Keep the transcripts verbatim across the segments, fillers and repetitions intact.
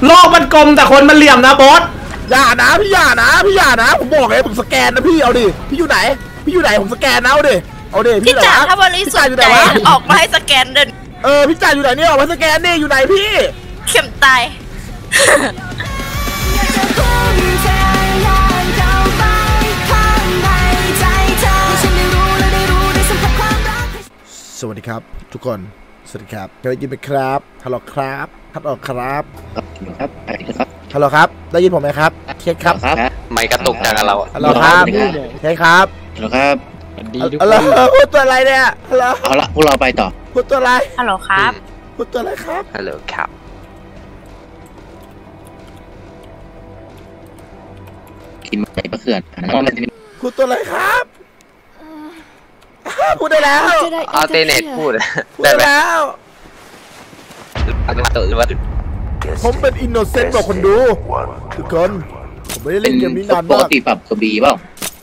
โลกมันกลมแต่คนมันเหลี่ยมนะบอสอย่านะพี่อย่านะพี่อย่านะผมบอกเลยผมสแกนนะพี่เอาดิพี่อยู่ไหนพี่อยู่ไหนผมสแกนนะเอาดิเอาดิพี่จ่าถ้าบริสุทธิ์ใจออกมาให้สแกนเดินเออพี่จ่าอยู่ไหนเนี่ยออกมาสแกนนี่อยู่ไหนพี่เข็มตายสวัสดีครับทุกคนสวัสดีครับได้ยินไหมครับฮัลโหลครับฮัลโหลครับครับครับฮัลโหลครับได้ยินผมไหมครับเช็คครับไม่กระตุกจากเราฮัลโหลครับเช็คครับฮัลโหลครับดีทุกคนพูดตัวอะไรเนี่ยฮัลโหลเอาละพวกเราไปต่อพูดตัวอะไรฮัลโหลครับพูดตัวอะไรครับฮัลโหลครับกินไปประเขื่อนพูดตัวอะไรครับพูดได้แล้วเอาเตเน็ตพูดพูดได้แล้วเอามาตัวหรือว่าผมเป็นอินโนเซนต์บอกคนดูทุกคนผมไม่ได้เล่นเกมนี้นานมากปกติปรับตัวบีเปล่า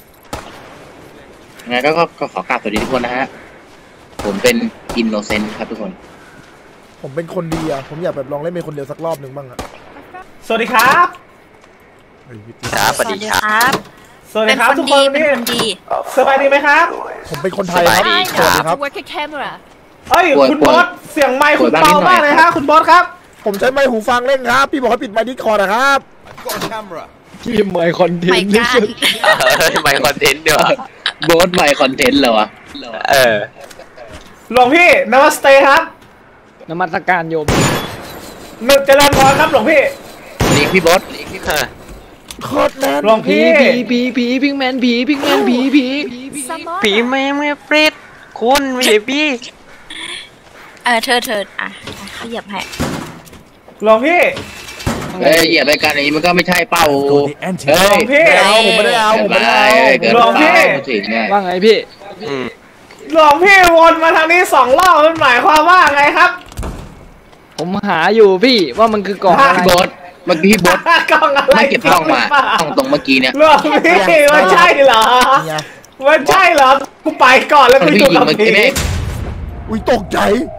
งั้นก็ก็ขอกราบสวัสดีทุกคนนะฮะผมเป็นอินโนเซนต์ครับทุกคนผมเป็นคนดีอ่ะผมอยากแบบลองเล่นเป็นคนเดียวสักรอบหนึ่งบ้างอ่ะสวัสดีครับครับสวัสดีครับสวัสดีครับทุกคนนี่สบายดีไหมครับผมเป็นคนไทยครับสวัสดีครับเฮ้ยคุณบอสเสียงไมค์คุณเบามากเลยฮะคุณบอสครับผมใช้ไมค์หูฟังเล่นครับพี่บอกให้ปิดไมค์ดิสคอร์ดนะครับพี่ไมค์คอนเทนต์นี่คือไมค์คอนเทนต์เดี๋ยวบอสไมค์คอนเทนต์เหรอวะเออหลวงพี่นมัสเตครับนมัสการโยมเจริญพรครับหลวงพี่นี่พี่บอสโคตรแมนหลวงพี่ผีผีผีพิงแมนผีพิงแมนผีผีผีแม่ไม่เฟรดคุณไม่ใช่พี่เออเธอเธออ่ะขยับให้หลวงพี่เฮ้ยเหยียบไปกันนี้มันก็ไม่ใช่เป้าเฮ้ยพี่เอาผมไม่ได้เอาผมไม่ได้เอาหลวงพี่ว่าไงพี่หลวงพี่วนมาทางนี้สองรอบมันหมายความว่าไงครับผมหาอยู่พี่ว่ามันคือกล่องอะไรบอสเมื่อกี้บอสไม่เก็บกล้องมาตรงตรงเมื่อกี้เนี่ยหลวงพี่ว่าใช่เหรอว่าใช่เหรอกูไปก่อนแล้วกูอยู่กับพี่อุ้ยตกใจ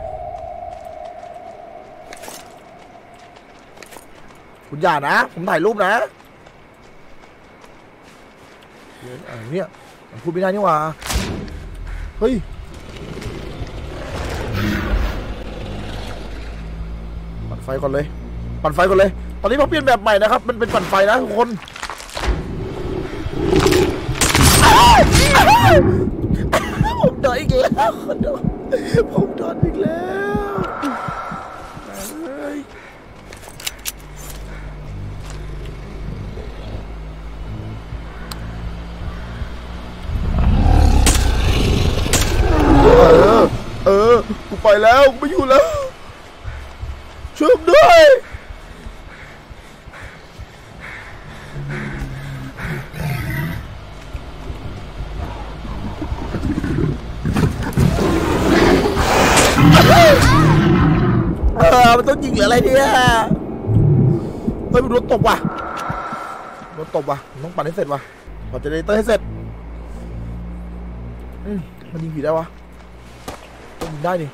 คุณอย่านะผมถ่ายรูปนะเนี่ยพูดไม่ได้นี่หว่าเฮ้ยปั่นไฟก่อนเลยปั่นไฟก่อนเลยตอนนี้เขาเปลี่ยนแบบใหม่นะครับมันเป็นปั่นไฟนะทุกคนผมโดนอีกแล้วผมโดนอีกแล้วเออเออกูไปแล้วกูไม่อยู่แล้วช่วยผมด้วยเออมันต้องยิงหรืออะไรเนี่ยเฮ้ยมันโดนตบว่ะโดนตบว่ะต้องปั่นให้เสร็จว่ะปั่นเจเนเรเตอร์ให้เสร็จอืมมันยิงผีได้วะต้องยิงได้นี่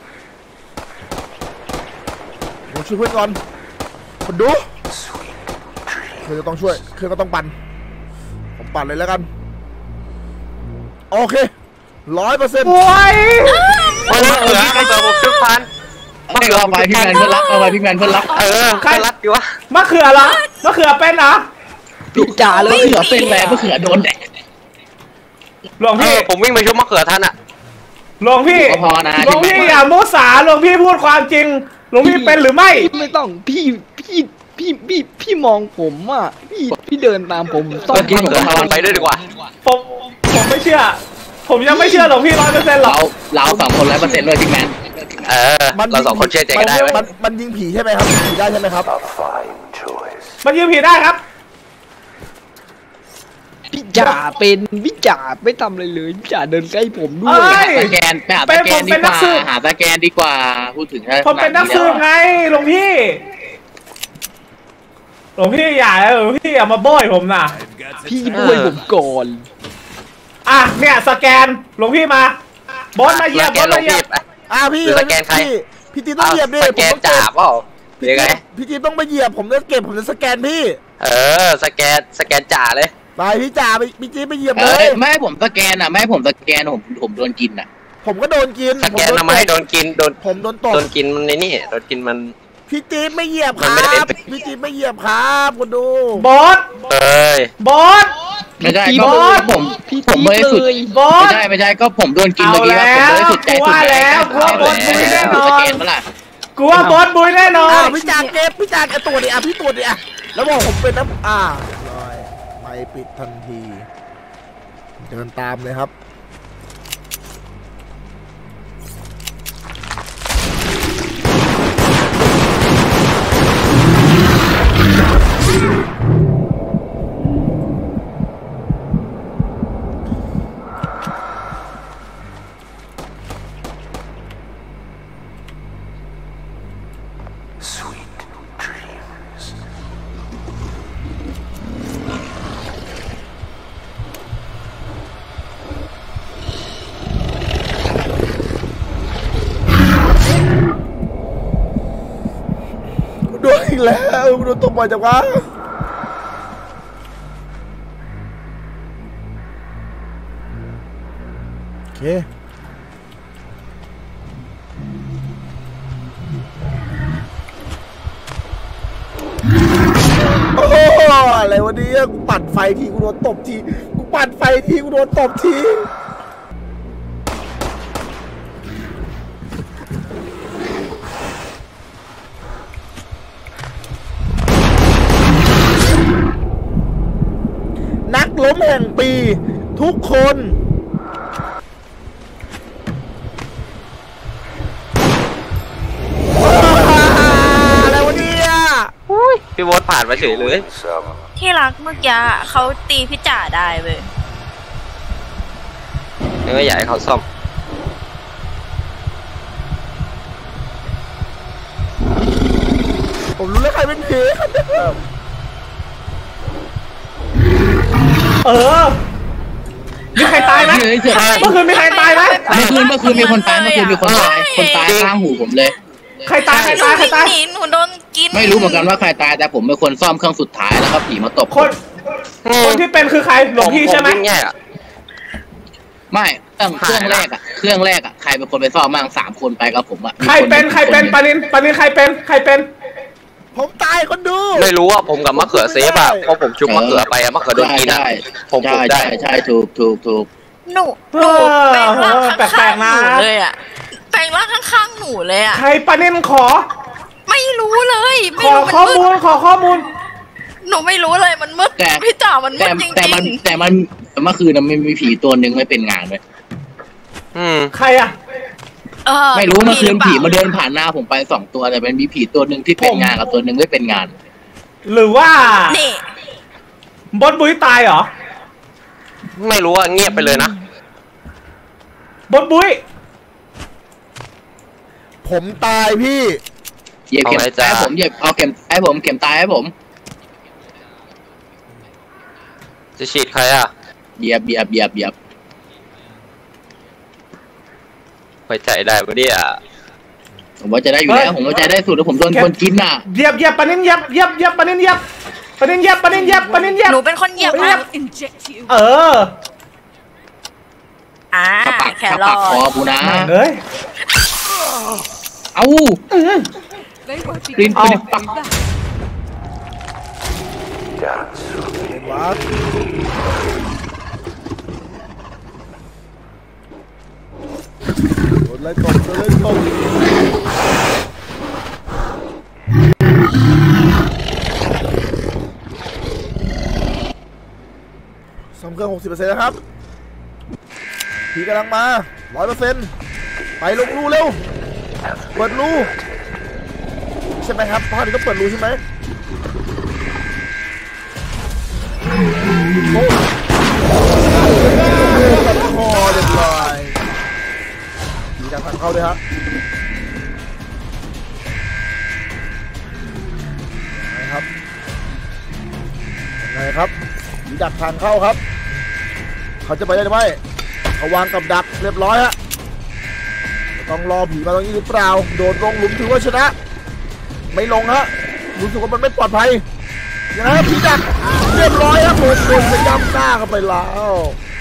ผมช่วยเพื่อนก่อนคนดูเครื่องก็ต้องช่วยเครื่องก็ต้องปั่นผมปั่นเลยแล้วกันโอเคร้อยเปอร์เซ็นต์โอ้ยโอ้ยเหลือให้ตัวผมทุกพันมะเขือเอาไปพี่แมนเพื่อนรักเอาไปพี่แมนเพื่อนรักเออใครรักดีวะมะเขือเหรอมะเขือเป็นเหรอพี่จ่าเลยมะเขือเป็นแหวนมะเขือโดนแดดหลวงพี่ผมวิ่งไปชุบมะเขือท่านอะหลวงพี่หลวงพี่อย่ามุสาหลวงพี่พูดความจริงหลวงพี่เป็นหรือไม่ไม่ต้องพี่พี่พี่พี่พี่มองผมอ่ะพี่พี่เดินตามผมต้องกินผมพามันไปด้วยดีกว่าผมผมไม่เชื่อผมยังไม่เชื่อหลวงพี่ร้อยเปอร์เซ็นต์หรอกเราเราสองคนร้อยเปอร์เซ็นต์เลยพี่แมนเออเราสองคนเชื่อใจกันได้ไหมมันยิงผีใช่ไหมครับผีได้ใช่ไหมครับมันยิงผีได้ครับพี่จ่าเป็นพี่จ่าไม่ทำอะไรเลยพี่จ่าเดินใกล้ผมด้วยสแกนไปหาสแกนดีกว่าหาสแกนดีกว่าพูดถึงผมเป็นนักสืบไงหลวงพี่หลวงพี่อย่าหลวงพี่อย่ามาโบยผมนะพี่โบยผมก่อนอ่ะเนี่ยสแกนหลวงพี่มาบอสมาเหยียบบอสมาเหยียบอ่ะพี่สแกนใครพี่ตีต้องเหยียบดิสแกนจ่าเปล่ายังไงพี่จีต้องไปเหยียบผมจะเก็บผมจะสแกนพี่เออสแกนสแกนจ่าเลยไปพี่จ่าไปพี่จีไปเหยียบเลเอ้ยยไม่ให้ผมสแกนอ่ะไม่ให้ผมสแกนผมผมโดนกินอ่ะผมก็โดนกินสแกนทำไมโดนกินโดนผมโดนตบโดนกินมันในนี่โดนกินมันพี่จีไม่เหยียบคมันรัไม่ได้บเป็นพี่จีไม่เหยียบครับคุณดูบอสเอ้ยบอสไม่ใช่พี่ก็บอสผมพี่ผมจี๊ไม่ได้ดสุดเลยบอไม่สใช่ไม่ใช่ก็ผมโดนกินเอาเมื่อกี้ว่าผมแล้วไม่ได้สุดใจกูสุดว่าใจแล้วกูว่าบอสบุยแน่นอนสแกนเมื่อไหร่กูว่าบอสบุยแน่นออ่าน พี่จ่าเก็บพี่จ่าเก็บตัวดิอ่ะพี่ตัวดิอ่ะแล้วบอกผมเป็นน้ำอ่าลอยไม่ปิดทันทีเดินตามเลยครับโดนอีกแล้วโดนตบบ่อยจังวะโอเคโอ้อะไรวะเนี่ยกูปั่นไฟทีกูโดนตบทีกูปั่นไฟทีกูโดนตบทีนักล้มแห่งปีทุกคนอะไรวะเนี่ยพี่โบ๊ทผ่านมาเฉยเลยที่รักเมื่อกี้เขาตีพี่จ่าได้เว้ยเนื้อใหญ่เขาซ่อมผมรู้แล้วใครเป็นผีเออมีใครตายไหมเฮ้ยเสือกเมื่อคืนมีใครตายไหมเมื่อคืนเมื่อคืนมีคนตายเมื่อคืนมีคนตายคนตายข้างหูผมเลยใครตายใครตายใครตายหนีหนูโดนกินไม่รู้เหมือนกันว่าใครตายแต่ผมเป็นคนซ่อมเครื่องสุดท้ายแล้วก็ผีมาตบคนคนที่เป็นคือใครหลวงพี่ใช่ไหมแย่อะไม่เครื่องเครื่องแรกอ่ะเครื่องแรกอ่ะใครเป็นคนไปซ่อมบ้างสามคนไปกับผมอ่ะใครเป็นใครเป็นปานินปานินใครเป็นใครเป็นผมตายคนดูไม่รู้ว่าผมกับมะเขือเซฟอะเพราะผมชุบมะเขือไปอะมะเขือโดนกินอะใช่ผมผมใช่ได้ใช่ใช่ถูกถูกถูกหนูหนูแปลงร่างข้างๆหนูเลยอะแปลงร่างข้างๆหนูเลยอะใครปานินขอไม่รู้เลยขไม่อรู้ข้อมันมูมืลดขอข้อมูลหนูไม่รู้เลยมันมืดแต่พี่จ่ามันมืแต่ดจริงแต่มันแต่มันเมื่อคืนมันมีผีตัวหนึ่งไม่เป็นงานเลยอืมใครอะๆเออไม่รู้เมื่อคืนผีมาเดินผ่านหน้าผมไปสองตัวแต่เป็นมีผีตัวหนึ่งที่เป็นงานกับตัวหนึ่งไม่เป็นงานหรือว่านี่บอสบุยตายเหรอไม่รู้ว่าเงียบไปเลยนะบอสบุยผมตายพี่เหยียบเข็มเอาไว้จ้าให้ผมเหยียบเอาเข็มให้ผมเข็มตายให้ผมจะฉีดใครอะเหยียบเหยียบเหยียบเหยียบไว้ใจได้ปะเนี่ยผมว่าจะได้อยู่แล้วผมว่าจะได้สุดแล้วผมโดนคนกินน่ะเหยียบเหยียบปานินเหยียบเหยียบเหยียบปานินเหยียบปานินเหยียบปานินเหยียบปานินเหยียบหนูเป็นคนเหยียบเหยียบ เอออ่าถ้าปากแคถ้ารอปากคอทกูนะเฮ้ยเอ้าอื้อกลิ้นเอากลิ้นปักเห็นวะโดนไล่ตบโดนไล่ตบซ่อมเครื่องหกสิบเปอร์เซ็นต์นะครับผีกำลังมาร้อยเปอร์เซ็นต์ไปลงรูเร็วเปิดรูใช่ไหมครับพ่อนี่ต้องเปิดรูใช่ไหมโอ้ตัดคอเรียบร้อยมีการทางเข้าด้วยฮะนะครับยังไงครับมีดักทางเข้าครับเขาจะไปได้หรือไม่เขาวางกับดักเรียบร้อยฮะต้องรอผีมาตรงนี้หรือเปล่าโดดลงหลุมถือว่าชนะไม่ลงฮะรู้สึกว่ามันไม่ปลอดภัยอย่างนั้นพี่ดักเรียบร้อยครับผมโดนไปย่ำหน้าเข้าไปแล้ว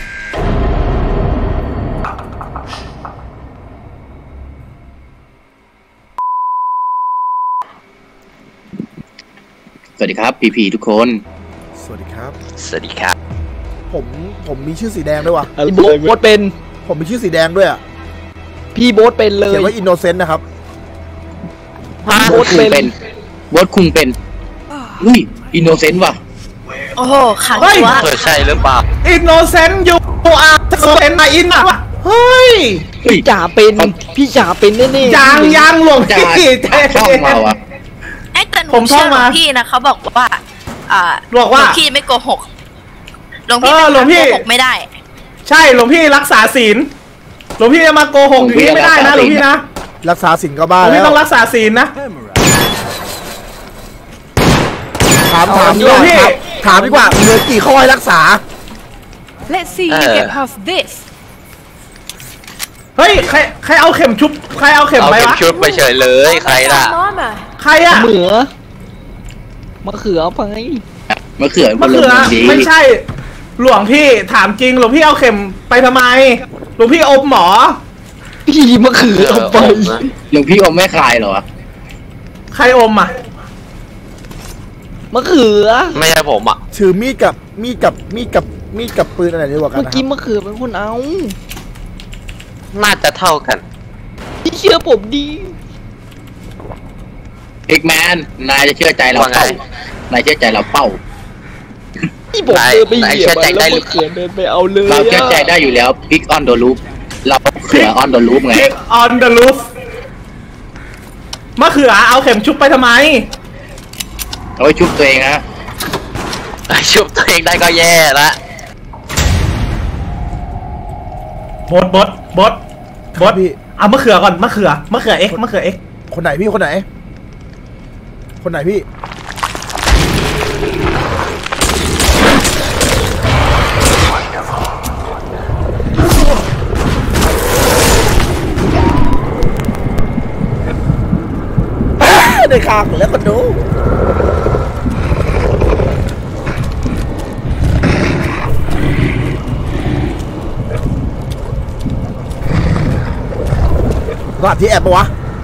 สวัสดีครับพีพีทุกคนสวัสดีครับสวัสดีครับผมผมมีชื่อสีแดงด้วยว่ะโบ๊ทโบ๊ทเป็นผมมีชื่อสีแดงด้วยอ่ะพี่โบ๊ทเป็นเลยเขียนว่าอินโนเซนต์นะครับโบ๊ทเป็นโบ๊ทคุงเป็นอุ้ยอินโนเซนต์ว่ะโอ้โหขังวะใช่หรือเปล่าอินโนเซนต์อยู่อาร์โนเซนต์มาอินอ่ะเฮ้ยพี่จ่าเป็นพี่จ่าเป็นแน่ๆยังยังหลวงพี่ชอบมาวะไอ้แต่หนูเชื่อหลวงพี่นะเขาบอกว่าอ่าบอกว่าหลวงพี่ไม่โกหกหลวงพี่หลวงพี่โกหกไม่ได้ใช่หลวงพี่รักษาศีลหลวงพี่จะมาโกหกอย่างนี้ไม่ได้นะหลวงพี่นะรักษาศีลก็บ้าแล้วหลวงพี่ต้องรักษาศีลนะถามถามดีกว่าถามดีกว่าเหลือกี่ข้อให้รักษา Let's see you get past this เฮ้ยใครใครเอาเข็มชุบใครเอาเข็มไปวะเอาเข็มชุบไปเฉยเลยใครล่ะใครอะเหมือมะเขือไปมะเขือมะเขือไม่ใช่หลวงพี่ถามจริงหลวงพี่เอาเข็มไปทำไมหลวงพี่อมหมอพี่มะเขือเอาไปหลวงพี่อมไม่คลายเหรอใครอมอ่ะมะเขือไม่ใช่ผมอ่ะถือมีดกับมีดกับมีดกับมีดกับปืนอะไรดีกว่ากันเมื่อกี้มะเขือเป็นคนเอาน่าจะเท่ากันพี่เชื่อผมดีเอกแมนนายจะเชื่อใจเราเป้านายเชื่อใจเราเป้าที่ผมเดินไปเหยียบมันแล้วมะเขือเดินไปเอาเลยเราเชื่อใจได้อยู่แล้วพิกออนเดอะลูปเราเขือออนเดอะลูปไงพิกออนเดอะลูปมะเขือเอาเข็มชุบไปทำไมเอาไว้ชุบตัวเองฮะชุบตัวเองได้ก็แย่ละบดบดบดบดพี่เอามะเขือก่อนมะเขือมะเขือเอ็กมะเขือเอ็กคนไหนพี่คนไหนคนไหนพี่ได้ข้างแล้วก็ดูรหัสที่แอบปะวะ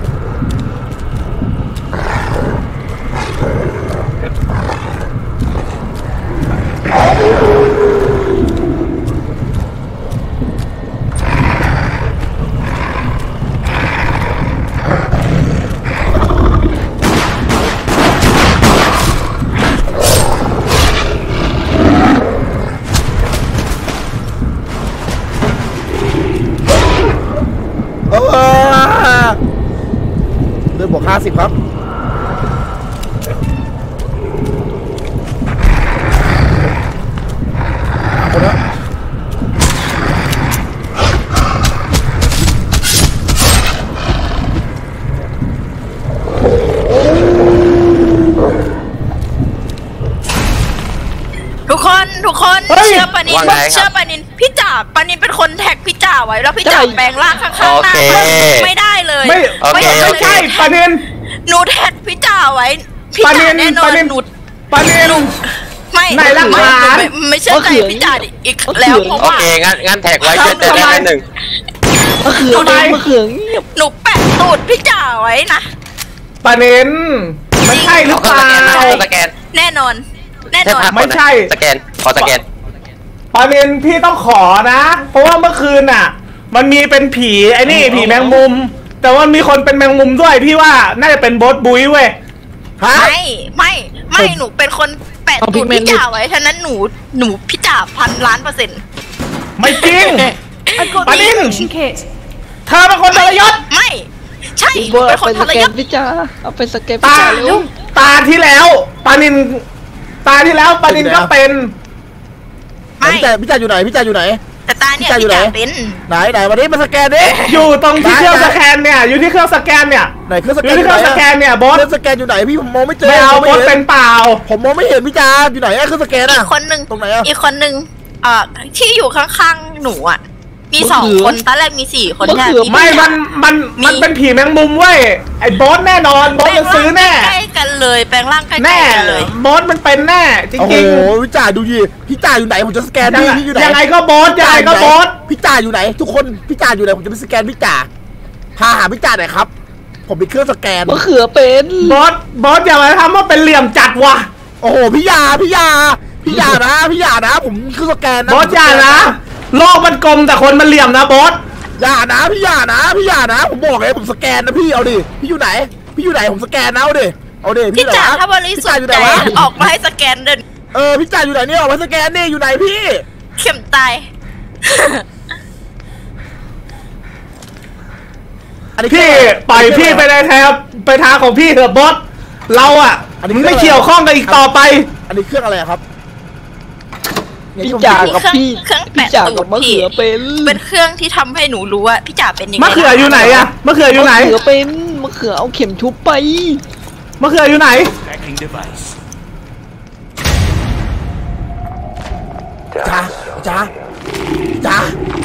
เดือนบวกห้าสิบครับคนละทุกคนทุกคนเชื่อปานินเชื่อปานินพี่จ่าปานินเป็นคนแท็กพี่จ่าไว้แล้วพี่จ่าแปลงร่างข้างๆหน้าไม่ได้เลยไม่ไม่ใช่ปานินหนูแท็กพี่จ่าไว้พี่จ่าแน่นอนหนูปานินไม่ไหนล่ะไม่ไม่เชื่อใจพี่จ่าอีกแล้วเพราะว่าโอเคงั้นงั้นแท็กไว้เชื่อใจได้หนึ่งมะเขือมะเขือเงียบหนูแปะตูดพี่จ่าไว้นะปานินไม่ใช่หรือเปล่าสแกนแน่นอนแน่นอนไม่ใช่สแกนขอสแกนปานินพี่ต้องขอนะเพราะว่าเมื่อคืนน่ะมันมีเป็นผีไอ้นี่ผีแมงมุมแต่ว่ามีคนเป็นแมงมุมด้วยพี่ว่าน่าจะเป็นโบ๊ทบุ้ยเว้ยไม่ไม่ไม่หนูเป็นคนแปะตูดพี่จ่าไว้ฉะนั้นหนูหนูพี่จ่าพันล้านเปอร์เซ็นต์ไม่จริงปานินเธอเป็นคนทรยศไม่ใช่เป็นคนทรยศพี่จ่าเอาไปสแกนตาตาที่แล้วปานินตาที่แล้วปานินก็เป็นพี่จ่าพี่จ่าอยู่ไหนพี่จ่าอยู่ไหนแต่ตาเนี่ยพี่จ่าเป็นไหนไหนวันนี้มาสแกนดิอยู่ตรงที่เครื่องสแกนเนี่ยอยู่ที่เครื่องสแกนเนี่ยไหนเครื่องสแกนอยู่ที่เครื่องสแกนเนี่ยบอสเครื่องสแกนอยู่ไหนพี่ผมมองไม่เจอไม่เอาบอสเป็นเปล่าผมมองไม่เห็นพี่จ่าอยู่ไหนเครื่องสแกนอ่ะอีกคนนึงตรงไหนอ่ะอีกคนนึงเอ่อที่อยู่ข้างๆหนูอ่ะมีสองคนตอนแรกมีสี่คนใช่ไหมไม่มันมันมันเป็นผีแมงมุมเว้ยไอ้บอสแน่นอนบอสจะซื้อแน่ใกล้กันเลยแปลงร่างใกล้แน่กันเลยบอสมันเป็นแน่จโอ้โหริงพี่จ่าดูดิพี่จ่าอยู่ไหนผมจะสแกนๆยังพี่ไงพี่อยู่ไหนยังไงก็บอสยังไงก็บอสพี่จ่าอยู่ไหนทุกคนพี่จ่าอยู่ไหนผมจะไปสแกนพี่จ่าพาหาพี่จ่าหน่อยครับผมมีเครื่องสแกนมะเขือเป็นบอสบอสอย่ามาทำว่าเป็นเหลี่ยมจัดว่ะโอ้โหพี่ยาพี่ยาพี่ยานะพี่ยานะผมเครื่องสแกนนะบอสอย่านะโลกมันกลมแต่คนมันเหลี่ยมนะบอสอย่านะพี่ยานะพี่ยานะผมบอกเลยผมสแกนนะพี่เอาดิพี่อยู่ไหนพี่อยู่ไหนผมสแกนนะเอาดิเอาดิพี่ไหนจ๋าวะถ้าบริสุทพี่ธิ์จ่าอยู่ไหนใจวะออกมาให้สแกนเดินเออพี่จ่าอยู่ไหนเนี่ยออกมาสแกนนี่อยู่ไหนพี่เข็มตายอันนี้พี่ปล่อยพี่ไปในแถวไปทางของพี่เถอะบอสเราอ่ะไม่เกี่ยวข้องกันอีกต่อไปอันนี้เครื่องอะไรครับพี่จ่ากับพี่เครื่องพี่แปะจ่าตูกับดมะพี่เขือเป็นเป็นเครื่องที่ทำให้หนูรู้ว่าพี่จ๋าเป็นยังไงมะเขืออยู่ไหนอะมะเขืออยู่ไหนมะเขือเป็นมะเขือเอาเข็มชุบไปมะเขืออยู่ไหนจ้าจ้าจ้า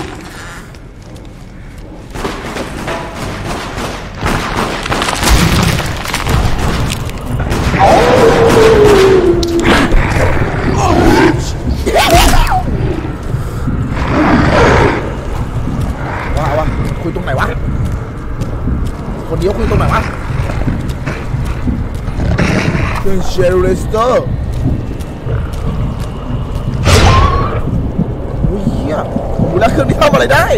ว้าวคุยตรงไหนวะคนเดียวคุยตรงไหนวะเครื่องเชลเลสเตอร์โอ้ยเหี้ยดูแล้วเครื่องนี้ทำอะไรได้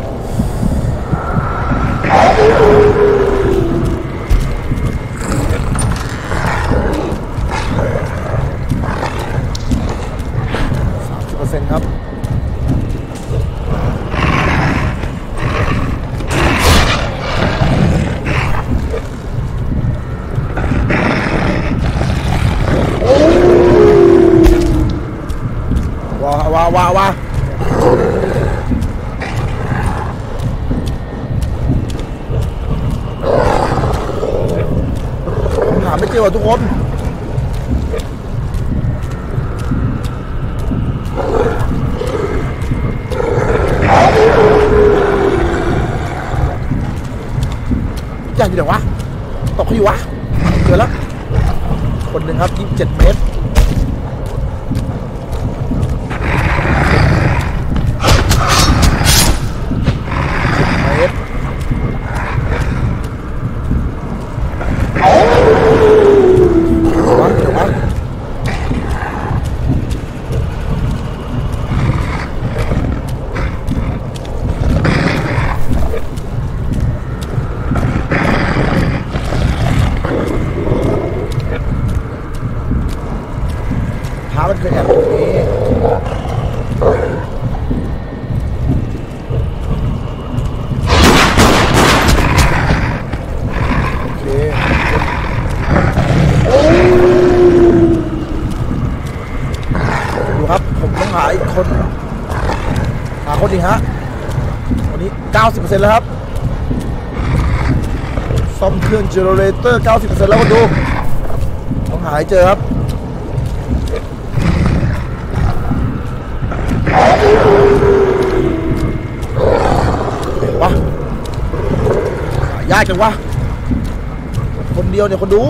สามสิบเปอร์เซ็นต์ครับว้าวว้าวว้าวว้าผมหาไม่เจอว่ะทุกคนอยากอยู่ไหนวะตกเขาอยู่วะเจอแล้วคนหนึ่งครับยี่สิบเจ็ดเมตรพามันเคยแอบตรงนี้โอเคดูครับผมต้องหาอีกคนหาคนอีกฮะวันนี้ เก้าสิบเปอร์เซ็นต์ แล้วครับซ่อมเครื่องเจเนเรเตอร์ เก้าสิบเปอร์เซ็นต์ แล้วมาดูต้องหาให้เจอครับวะยากจังวะคนเดียวเนี่ยคนดู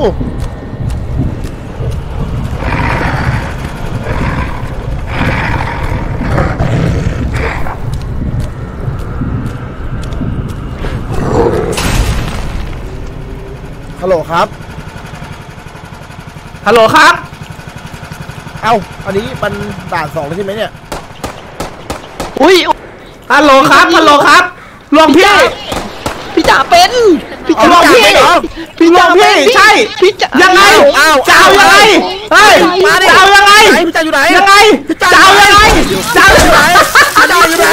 ฮัลโหลครับฮัลโหลครับเอ้าอันนี้มันด่านสองแล้วใช่ไหมเนี่ยอุ้ยฮัลโหลครับฮัลโหลครับหลวงพี่พี่จ่าเป็นพี่เอาจ่าหลวงพี่เป็นเหรอพี่หลวงพี่ใช่พี่จ่ายังไงอ้าวจะเอายังไงเฮ้ยมาดิจะเอายังไงไหนพี่จ่าอยู่ไหนยังไงพี่จ่าจะเอายังไงจะเอายังไงพี่จ่าอยู่ไหน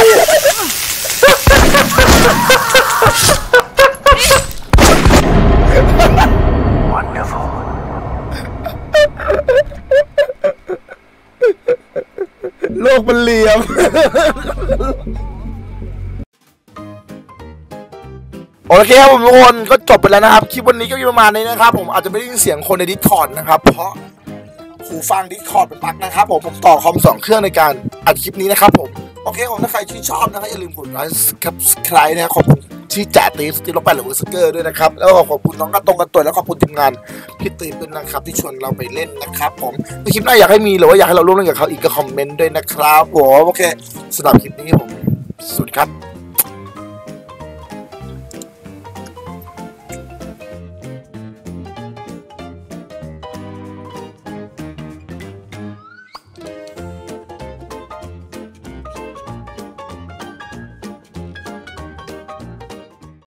โลกมันเหลี่ยม โอเคครับผมทุกคนก็จบไปแล้วนะครับคลิปวันนี้ก็มีประมาณนี้นะครับผมอาจจะไม่ได้ยินเสียงคนใน Discord นะครับเพราะหูฟัง Discord เป็นปลั๊กนะครับผมผมต่อคอมสองเครื่องในการอัดคลิปนี้นะครับผมโอเคผมถ้าใครที่ชอบนะครับอย่าลืมกดไลค์ subscribe นะครับขอบคุณที่จ่าตีสที่เราไปหรือว่าสเกอร์ด้วยนะครับแล้วก็ขอบคุณน้องกระตงกระตุยแล้วขอบคุณทีมงานพี่ตีด้วยนะครับที่ชวนเราไปเล่นนะครับผมในคลิปหน้าอยากให้มีหรือว่าอยากให้เราร่วมเล่นกับเขาอีกก็คอมเมนต์ด้วยนะครับผมโอเคสำหรับคลิปนี้ผมสวัสดีครับ